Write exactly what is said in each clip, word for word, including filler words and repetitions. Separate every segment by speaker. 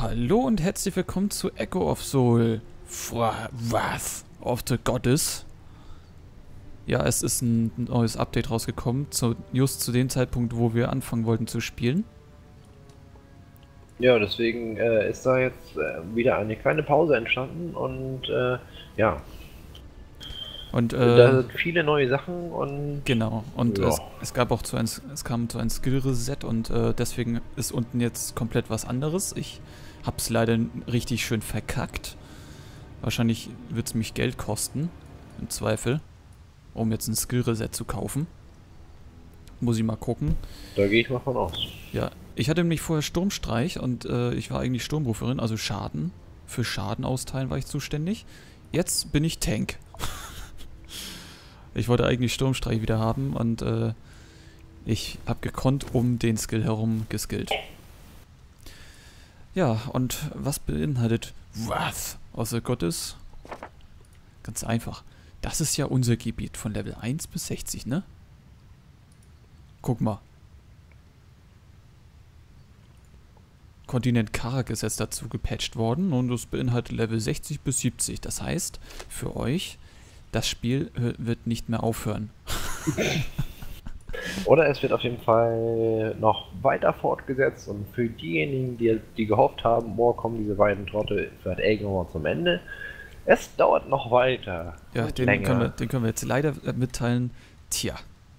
Speaker 1: Hallo und herzlich willkommen zu Echo of Soul. Wrath of the Goddess. Ja, es ist ein neues Update rausgekommen, zu, just zu dem Zeitpunkt, wo wir anfangen wollten zu spielen.
Speaker 2: Ja, deswegen äh, ist da jetzt äh, wieder eine kleine Pause entstanden und äh, ja,
Speaker 1: Und äh,
Speaker 2: da sind viele neue Sachen und
Speaker 1: genau, und
Speaker 2: ja.
Speaker 1: es, es gab auch zu ein, es kam zu einem Skill-Reset und äh, deswegen ist unten jetzt komplett was anderes. Ich hab's leider richtig schön verkackt. Wahrscheinlich wird es mich Geld kosten, im Zweifel, um jetzt ein Skill-Reset zu kaufen. Muss ich mal gucken.
Speaker 2: Da gehe ich mal von aus.
Speaker 1: Ja, ich hatte nämlich vorher Sturmstreich und äh, ich war eigentlich Sturmruferin, also Schaden. Für Schaden austeilen war ich zuständig. Jetzt bin ich Tank. Ich wollte eigentlich Sturmstreich wieder haben und äh, ich habe gekonnt um den Skill herum geskillt. Ja, und was beinhaltet Wrath of the Goddess? Ganz einfach. Das ist ja unser Gebiet von Level eins bis sechzig, ne? Guck mal. Kontinent Karak ist jetzt dazu gepatcht worden und es beinhaltet Level sechzig bis siebzig. Das heißt, für euch, das Spiel wird nicht mehr aufhören.
Speaker 2: Oder es wird auf jeden Fall noch weiter fortgesetzt und für diejenigen, die, die gehofft haben, boah, kommen diese beiden Trottel vielleicht irgendwann mal zum Ende. Es dauert noch weiter.
Speaker 1: Ja, den können, wir, den können wir jetzt leider mitteilen. Tja.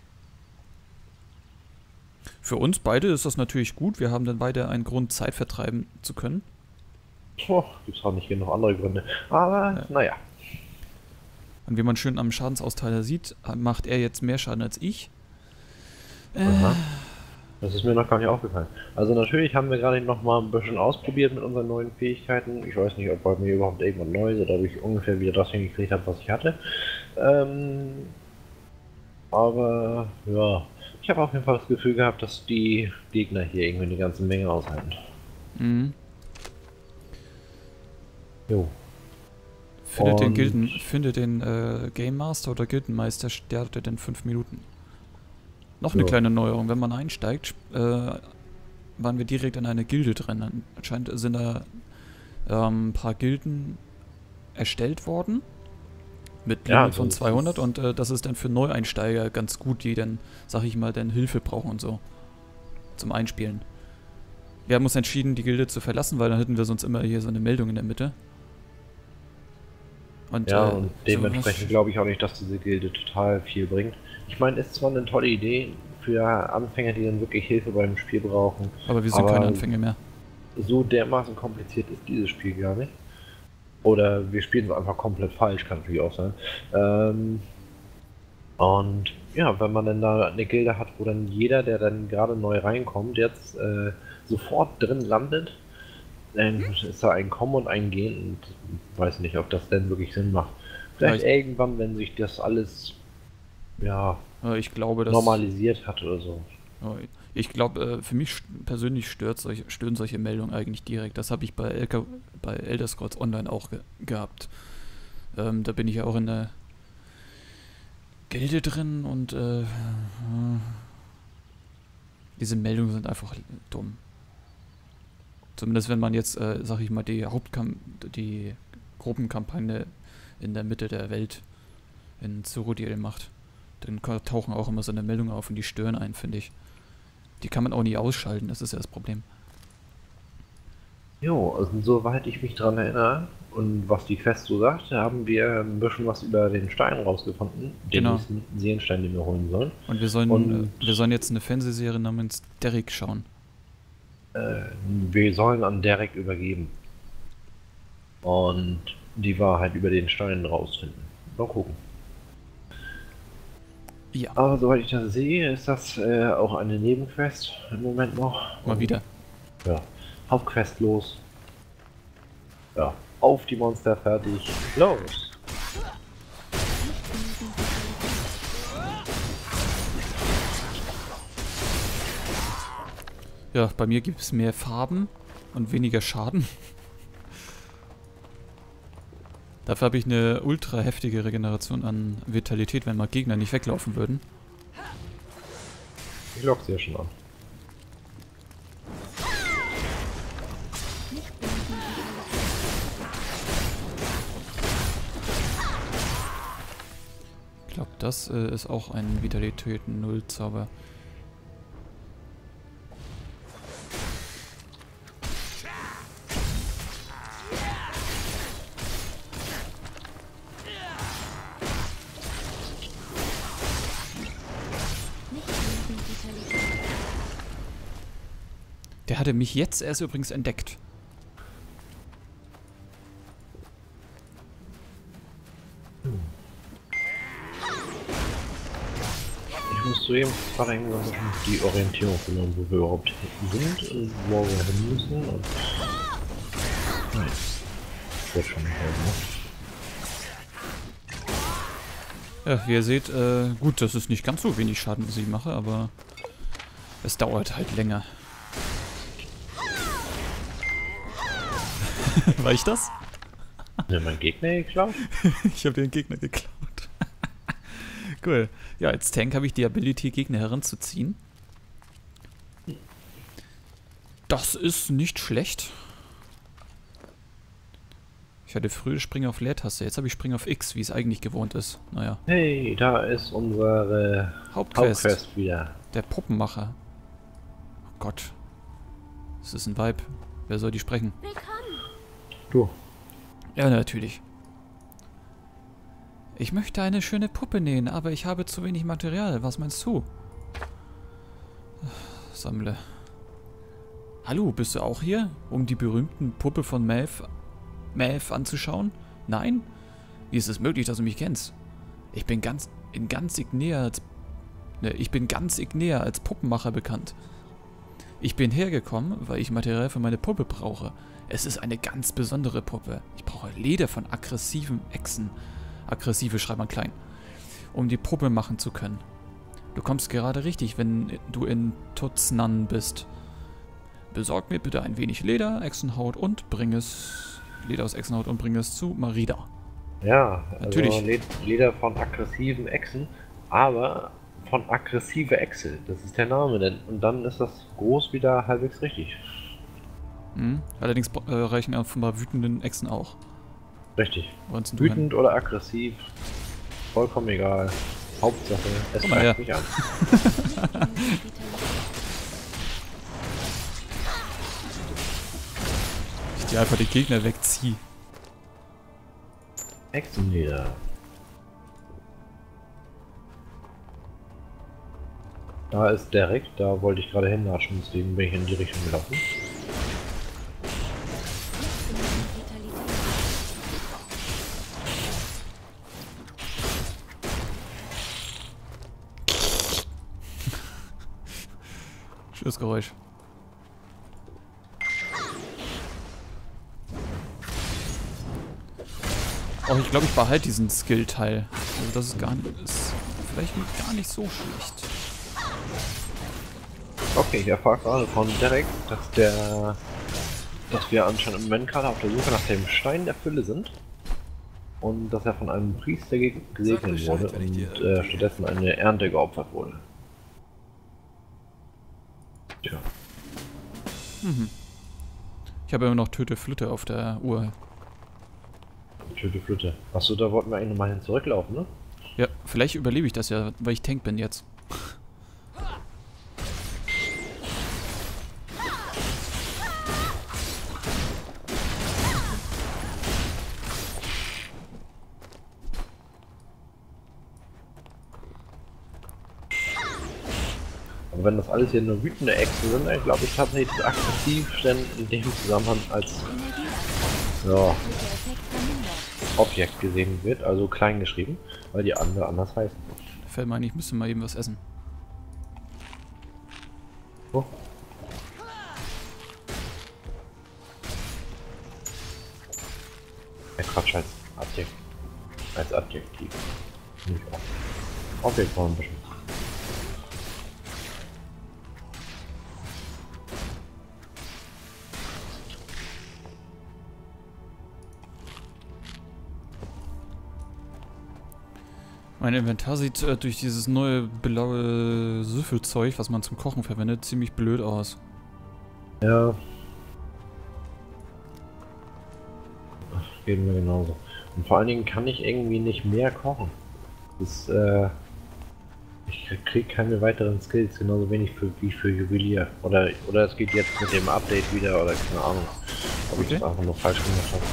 Speaker 1: Für uns beide ist das natürlich gut. Wir haben dann beide einen Grund, Zeit vertreiben zu können.
Speaker 2: Oh, gibt es auch nicht genug andere Gründe. Aber, ja. Naja.
Speaker 1: Und wie man schön am Schadensausteiler sieht, macht er jetzt mehr Schaden als ich. Äh.
Speaker 2: Aha. Das ist mir noch gar nicht aufgefallen. Also natürlich haben wir gerade noch mal ein bisschen ausprobiert mit unseren neuen Fähigkeiten. Ich weiß nicht, ob bei mir überhaupt irgendwas Neues oder ob ich ungefähr wieder das hingekriegt habe, was ich hatte. Ähm, aber ja, ich habe auf jeden Fall das Gefühl gehabt, dass die Gegner hier irgendwie eine ganze Menge aushalten.
Speaker 1: Mhm.
Speaker 2: Jo.
Speaker 1: Findet den, Gilden, findet den äh, Game Master oder Gildenmeister startet in fünf Minuten. Noch eine
Speaker 2: ja.
Speaker 1: kleine Neuerung. Wenn man einsteigt, äh, waren wir direkt in eine Gilde drin. Anscheinend sind da ähm, ein paar Gilden erstellt worden. Mit Limit
Speaker 2: Ja,
Speaker 1: von zweihundert und äh, das ist dann für Neueinsteiger ganz gut, die dann, sag ich mal, dann Hilfe brauchen und so. Zum Einspielen. Wir haben uns entschieden, die Gilde zu verlassen, weil dann hätten wir sonst immer hier so eine Meldung in der Mitte. Und,
Speaker 2: ja,
Speaker 1: äh,
Speaker 2: und dementsprechend so glaube ich auch nicht, dass diese Gilde total viel bringt. Ich meine, ist zwar eine tolle Idee für Anfänger, die dann wirklich Hilfe beim Spiel brauchen.
Speaker 1: Aber wir sind
Speaker 2: aber
Speaker 1: keine Anfänger mehr.
Speaker 2: So dermaßen kompliziert ist dieses Spiel gar nicht. Oder wir spielen es einfach komplett falsch, kann natürlich auch sein. Ähm, und ja, wenn man dann da eine Gilde hat, wo dann jeder, der dann gerade neu reinkommt, jetzt äh, sofort drin landet, dann ist da ein Kommen und ein Gehen und ich weiß nicht, ob das denn wirklich Sinn macht. Vielleicht ja, irgendwann, wenn sich das alles ja,
Speaker 1: ich glaube, dass,
Speaker 2: normalisiert hat oder so.
Speaker 1: Ich glaube, für mich persönlich stört solche, stören solche Meldungen eigentlich direkt. Das habe ich bei, L K, bei Elder Scrolls Online auch ge gehabt. Ähm, da bin ich ja auch in der Gilde drin und äh, diese Meldungen sind einfach dumm. Zumindest wenn man jetzt, äh, sag ich mal, die Hauptkam die Gruppenkampagne in der Mitte der Welt in Cyrodiil macht. Dann tauchen auch immer so eine Meldung auf und die stören einen, finde ich. Die kann man auch nie ausschalten, das ist ja das Problem.
Speaker 2: Jo, also soweit ich mich dran erinnere und was die Quest so sagt, haben wir ein bisschen was über den Stein rausgefunden. Den
Speaker 1: genau.
Speaker 2: nächsten Seelenstein, den wir holen sollen.
Speaker 1: Und wir sollen,
Speaker 2: und,
Speaker 1: äh, wir sollen jetzt eine Fernsehserie namens Derek schauen.
Speaker 2: Äh, wir sollen an Derek übergeben. Und die Wahrheit über den Stein rausfinden. Mal gucken.
Speaker 1: Ja.
Speaker 2: Aber soweit ich das sehe, ist das äh, auch eine Nebenquest im Moment noch.
Speaker 1: Mal wieder.
Speaker 2: Ja. Hauptquest los. Ja. Auf die Monster fertig. Los!
Speaker 1: Ja, bei mir gibt es mehr Farben und weniger Schaden. Dafür habe ich eine ultra heftige Regeneration an Vitalität, wenn mal Gegner nicht weglaufen würden.
Speaker 2: Ich lock's hier schon an.
Speaker 1: Das äh, ist auch ein Vitalität null Zauber. Der hatte mich jetzt erst übrigens entdeckt.
Speaker 2: Ich muss zugeben, gerade irgendwie so ein bisschen die Orientierung verloren, wo wir überhaupt sind und wo wir hin müssen. Und nein, wird schon nicht helfen.
Speaker 1: Ja, wie ihr seht, äh, gut, das ist nicht ganz so wenig Schaden, was ich mache, aber es dauert halt länger. War ich das?
Speaker 2: Ja, mein Gegner geklaut?
Speaker 1: Ich habe den Gegner geklaut. Cool. Ja, als Tank habe ich die Ability, Gegner heranzuziehen. Das ist nicht schlecht. Ich hatte früher Spring auf Leertaste, jetzt habe ich Spring auf X, wie es eigentlich gewohnt ist. Naja.
Speaker 2: Hey, da ist unsere
Speaker 1: Hauptquest.
Speaker 2: Hauptquest wieder.
Speaker 1: Der Puppenmacher. Oh Gott. Das ist ein Vibe. Wer soll die sprechen?
Speaker 2: Du.
Speaker 1: Ja, natürlich. Ich möchte eine schöne Puppe nähen, aber ich habe zu wenig Material. Was meinst du? Sammle. Hallo, bist du auch hier, um die berühmten Puppe von Maeve, Maeve anzuschauen? Nein? Wie ist es möglich, dass du mich kennst? Ich bin ganz in ganz Ignea als ne, ich bin ganz Ignea als Puppenmacher bekannt. Ich bin hergekommen, weil ich Material für meine Puppe brauche. Es ist eine ganz besondere Puppe. Ich brauche Leder von aggressiven Echsen. Aggressive schreibt man klein. Um die Puppe machen zu können. Du kommst gerade richtig, wenn du in Tutznan bist. Besorg mir bitte ein wenig Leder, Echsenhaut und bring es... Leder aus Echsenhaut und bring es zu Marida.
Speaker 2: Ja,
Speaker 1: natürlich.
Speaker 2: Also Leder von aggressiven Echsen, aber von aggressive Echse. Das ist der Name, denn und dann ist das groß wieder halbwegs richtig.
Speaker 1: Mhm. Allerdings äh, reichen offenbar wütenden Echsen auch.
Speaker 2: Richtig.
Speaker 1: Wütend
Speaker 2: Wütend oder aggressiv, vollkommen egal. Hauptsache, es
Speaker 1: Komm mal her.
Speaker 2: greift mich an.
Speaker 1: Ich dir einfach die Gegner wegziehe.
Speaker 2: Echsenleder. Da ist Derek, da wollte ich gerade hinlatschen, deswegen bin ich in die Richtung gelaufen.
Speaker 1: Schönes Geräusch. Oh, ich glaube, ich behalte diesen Skill-Teil. Also das ist gar nicht, ist vielleicht gar nicht so schlecht.
Speaker 2: Okay, ich erfahre gerade von Derek, dass der, dass wir anscheinend im Moment gerade auf der Suche nach dem Stein der Fülle sind und dass er von einem Priester ge gesegnet wurde und äh, stattdessen eine Ernte geopfert wurde. Tja.
Speaker 1: Mhm. Ich habe immer noch Töte Flütte auf der Uhr.
Speaker 2: Töte Flütte. Achso, da wollten wir eigentlich nochmal hin zurücklaufen, ne?
Speaker 1: Ja, vielleicht überlebe ich das ja, weil ich Tank bin jetzt.
Speaker 2: Aber wenn das alles hier nur wütende Echsen sind, dann glaube ich tatsächlich das aggressiv denn in dem Zusammenhang als ja, Objekt gesehen wird, also klein geschrieben, weil die andere anders heißen.
Speaker 1: Fällt mir ein, ich müsste mal eben was essen.
Speaker 2: Oh. Der Quatsch als Adjektiv. Als Adjektiv. Nicht auch. Objekt war ein bisschen.
Speaker 1: Mein Inventar sieht äh, durch dieses neue blaue Süffelzeug, was man zum Kochen verwendet, ziemlich blöd aus.
Speaker 2: Ja. Geht mir genauso. Und vor allen Dingen kann ich irgendwie nicht mehr kochen. Das, äh, ich krieg keine weiteren Skills, genauso wenig für, wie für Juwelier. Oder, oder es geht jetzt mit dem Update wieder, oder keine Ahnung, ob ich
Speaker 1: Okay.
Speaker 2: das einfach nur falsch gemacht habe.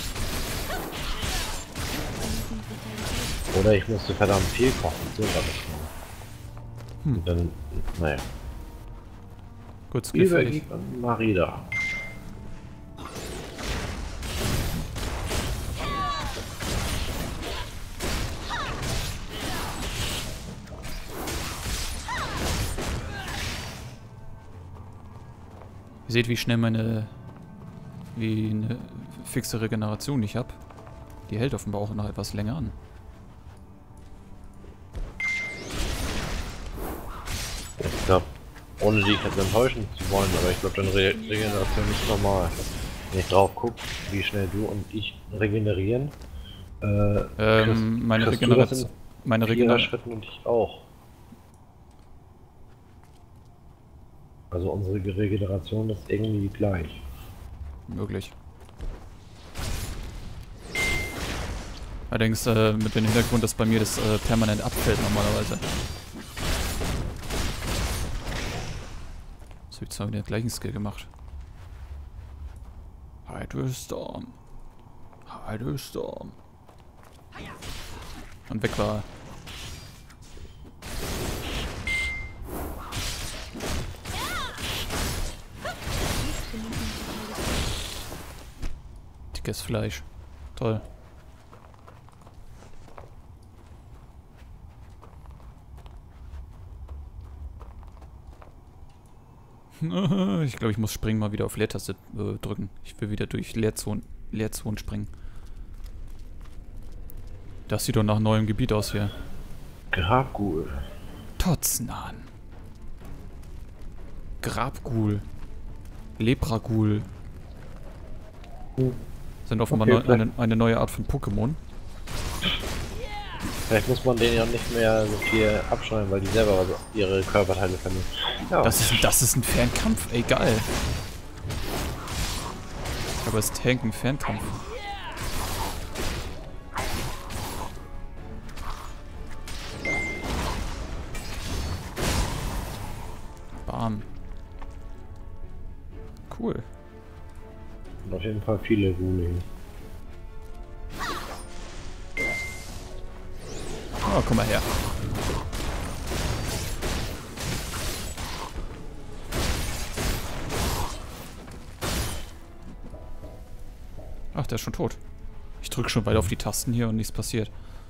Speaker 2: Oder ich musste verdammt viel kochen, so war das.
Speaker 1: Hm.
Speaker 2: Und dann, naja.
Speaker 1: Gut, Skill fertig.
Speaker 2: Übergib an Marida.
Speaker 1: Ihr seht, wie schnell meine... wie eine fixe Regeneration ich habe. Die hält offenbar auch noch etwas länger an.
Speaker 2: Ich glaube, ohne dich jetzt enttäuschen zu wollen, aber ich glaube, deine Re Regeneration ist normal. Wenn ich drauf gucke, wie schnell du und ich regenerieren, äh,
Speaker 1: Ähm,
Speaker 2: kriegst,
Speaker 1: meine
Speaker 2: kriegst du das
Speaker 1: Regeneration... Meine
Speaker 2: in vierer
Speaker 1: Regeneration...
Speaker 2: Schritten und ich auch. Also unsere Regeneration ist irgendwie gleich.
Speaker 1: Möglich. Allerdings äh, mit dem Hintergrund, dass bei mir das äh, permanent abfällt normalerweise. Das habe ich zwar mit dem gleichen Skill gemacht. Hydrostorm. Hydrostorm. Und weg war er. Dickes Fleisch. Toll. Ich glaube, ich muss springen mal wieder auf Leertaste äh, drücken. Ich will wieder durch Leerzonen, Leerzonen springen. Das sieht doch nach neuem Gebiet aus hier.
Speaker 2: Grabgul.
Speaker 1: Totznan. Grabgul. Lepragul.
Speaker 2: Hm.
Speaker 1: Sind offenbar
Speaker 2: Okay,
Speaker 1: neu, eine, eine neue Art von Pokémon.
Speaker 2: Vielleicht muss man denen ja nicht mehr so viel abschneiden, weil die selber also ihre Körperteile verlieren. Ja.
Speaker 1: Das ist, das ist ein Fernkampf? Ey, geil. Aber es ist Tank ein Fernkampf. Bam. Cool.
Speaker 2: Und auf jeden Fall viele Gule hier.
Speaker 1: Oh, komm mal her. Ach, der ist schon tot. Ich drücke schon weiter auf die Tasten hier und nichts passiert.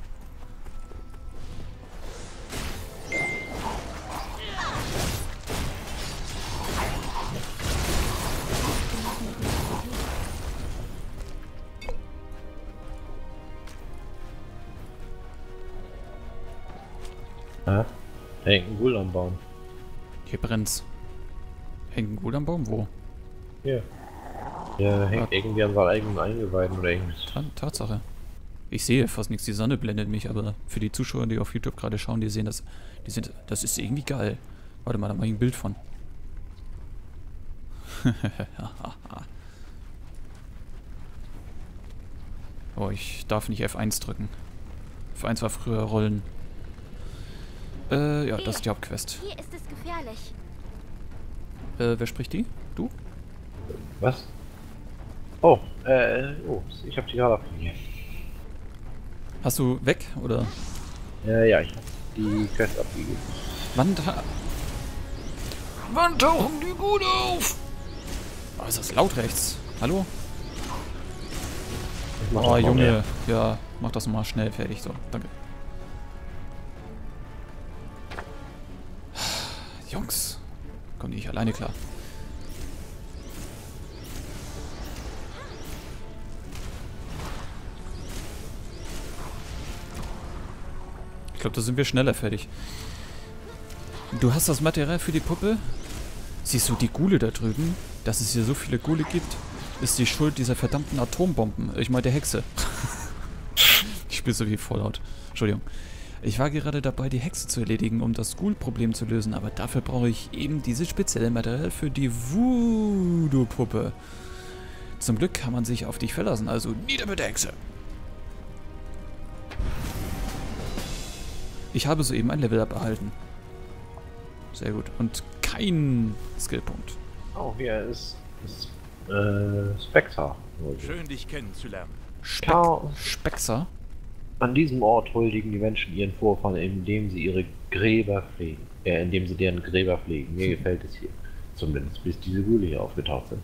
Speaker 2: Ja? Da hängt ein Ghoul am Baum.
Speaker 1: Hier brennt's. Hängt ein Ghoul am Baum? Wo?
Speaker 2: Hier. Der hängt irgendwie an seinen eigenen Eingeweiden oder irgendwas.
Speaker 1: Ta Tatsache. Ich sehe fast nichts, die Sonne blendet mich, aber für die Zuschauer, die auf YouTube gerade schauen, die sehen das, die sind, das ist irgendwie geil. Warte mal, da mache ich ein Bild von. Oh, ich darf nicht F eins drücken. F eins war früher Rollen. Äh, ja, das ist die Hauptquest.
Speaker 3: Hier ist es gefährlich.
Speaker 1: Äh, wer spricht die? Du?
Speaker 2: Was? Oh, äh, oh, ich hab die gerade abgegeben.
Speaker 1: Hast du weg, oder?
Speaker 2: Ja, ja, ich hab die Quest abgegeben.
Speaker 1: Wann ta Wann tauchen die gut auf? Oh, ist das laut rechts? Hallo?
Speaker 2: Ich mach
Speaker 1: Oh,
Speaker 2: das mal
Speaker 1: Junge.
Speaker 2: mehr.
Speaker 1: Ja, mach das mal schnell fertig. So, danke. Jungs. Komm nicht alleine klar. Ich glaube, da sind wir schneller fertig. Du hast das Material für die Puppe? Siehst du die Ghule da drüben? Dass es hier so viele Ghule gibt, ist die Schuld dieser verdammten Atombomben. Ich meine der Hexe. Ich spiele so wie Fallout. Entschuldigung. Ich war gerade dabei, die Hexe zu erledigen, um das Ghoul-Problem zu lösen, aber dafür brauche ich eben dieses spezielle Material für die Voodoo-Puppe. Zum Glück kann man sich auf dich verlassen, also nieder mit der Hexe. Ich habe soeben ein Level-Up erhalten. Sehr gut. Und kein Skillpunkt.
Speaker 2: Oh, hier ist, ist äh, Spectre.
Speaker 3: Schön, dich kennenzulernen.
Speaker 1: Speck,
Speaker 2: Ja.
Speaker 1: Spexer?
Speaker 2: An diesem Ort huldigen die Menschen ihren Vorfahren, indem sie ihre Gräber pflegen. Äh, indem sie deren Gräber pflegen. Mir gefällt es hier. Zumindest bis diese Ghule hier aufgetaucht sind.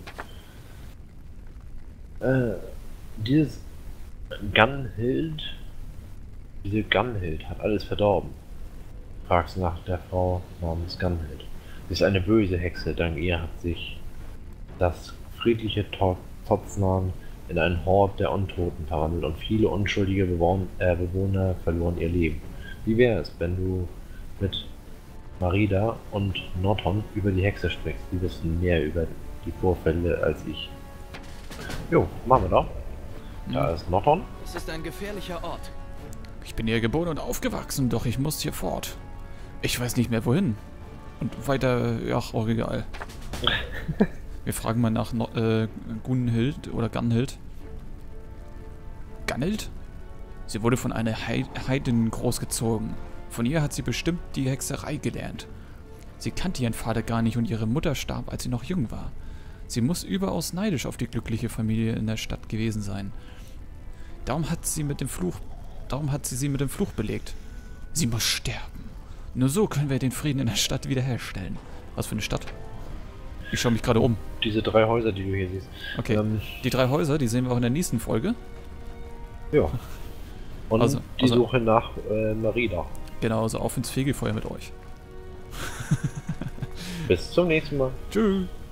Speaker 2: Äh, dieses Gunhild, diese Gunhild hat alles verdorben. Fragst nach der Frau namens Gunhild. Sie ist eine böse Hexe, dank ihr hat sich das friedliche Topfnahen in einen Hort der Untoten verwandelt und viele unschuldige Bewohner, äh, Bewohner verloren ihr Leben. Wie wäre es, wenn du mit Marida und Norton über die Hexe sprichst? Die wissen mehr über die Vorfälle als ich. Jo, machen wir doch. Da ist Norton.
Speaker 4: Es ist ein gefährlicher Ort.
Speaker 1: Ich bin hier geboren und aufgewachsen, doch ich muss hier fort. Ich weiß nicht mehr wohin. Und weiter, ja, auch egal. Wir fragen mal nach no äh, Gunhild oder Gunhild. Gunhild? Sie wurde von einer Heid Heidin großgezogen. Von ihr hat sie bestimmt die Hexerei gelernt. Sie kannte ihren Vater gar nicht und ihre Mutter starb, als sie noch jung war. Sie muss überaus neidisch auf die glückliche Familie in der Stadt gewesen sein. Darum hat sie mit dem Fluch, darum hat sie sie mit dem Fluch belegt. Sie muss sterben. Nur so können wir den Frieden in der Stadt wiederherstellen. Was für eine Stadt? Ich schaue mich gerade um.
Speaker 2: Diese drei Häuser, die du hier siehst.
Speaker 1: Okay,
Speaker 2: Ähm,
Speaker 1: die drei Häuser, die sehen wir auch in der nächsten Folge.
Speaker 2: ja. Und
Speaker 1: Also-
Speaker 2: die
Speaker 1: also-
Speaker 2: Suche nach äh, Marida.
Speaker 1: Genau, also auf ins Fegefeuer mit euch.
Speaker 2: Bis zum nächsten Mal.
Speaker 1: Tschüss.